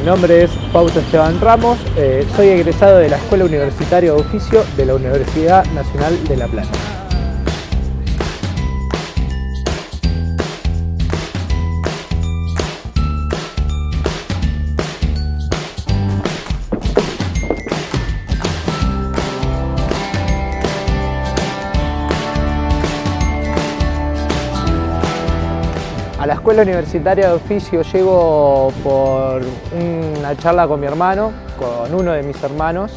nombre es Fausto Esteban Ramos, soy egresado de la Escuela Universitaria de Oficio de la Universidad Nacional de La Plata. A la Escuela Universitaria de Oficio llego por una charla con mi hermano, con uno de mis hermanos,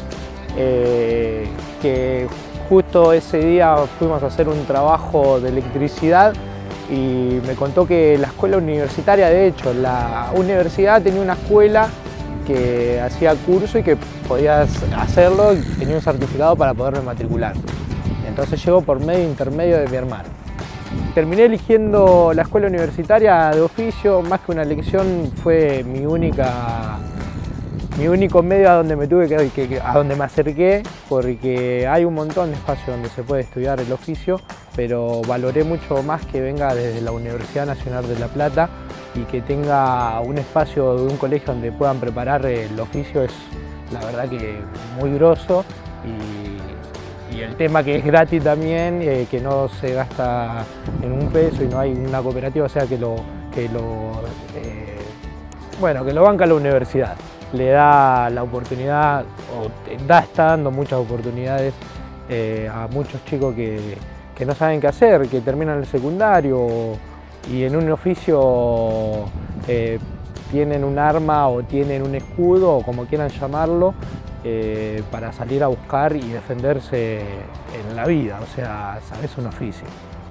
que justo ese día fuimos a hacer un trabajo de electricidad y me contó que la escuela universitaria, de hecho, la universidad tenía una escuela que hacía curso y que podías hacerlo y tenía un certificado para poderme matricular. Entonces llego por intermedio de mi hermano. Terminé eligiendo la escuela universitaria de oficio, más que una elección fue mi único medio a donde me a donde me acerqué, porque hay un montón de espacios donde se puede estudiar el oficio, pero valoré mucho más que venga desde la Universidad Nacional de La Plata y que tenga un espacio de un colegio donde puedan preparar el oficio. Es la verdad que muy groso y el tema que es gratis también, que no se gasta en un peso y no hay una cooperativa, o sea que lo banca la universidad. Le da la oportunidad, está dando muchas oportunidades a muchos chicos que no saben qué hacer, que terminan el secundario y en un oficio tienen un arma o tienen un escudo o como quieran llamarlo, para salir a buscar y defenderse en la vida, o sea, sabes, un oficio.